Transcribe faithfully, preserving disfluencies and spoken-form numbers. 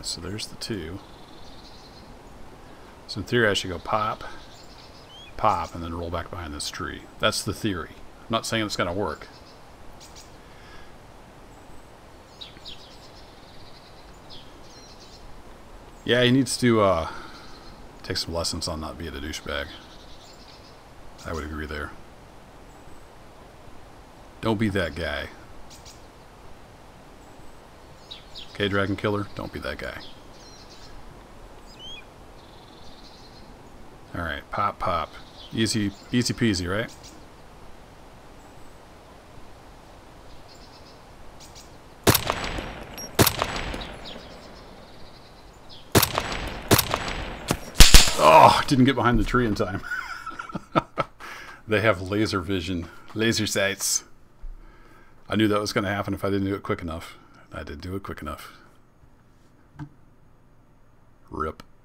so there's the two. So in theory I should go pop, pop, and then roll back behind this tree. That's the theory. I'm not saying it's going to work. Yeah, he needs to uh, take some lessons on not being a douchebag. I would agree there. Don't be that guy. Okay, Dragon Killer, don't be that guy. Alright, pop, pop. Easy, easy peasy, right? Oh, didn't get behind the tree in time. They have laser vision, laser sights. I knew that was going to happen if I didn't do it quick enough. I didn't do it quick enough. Rip.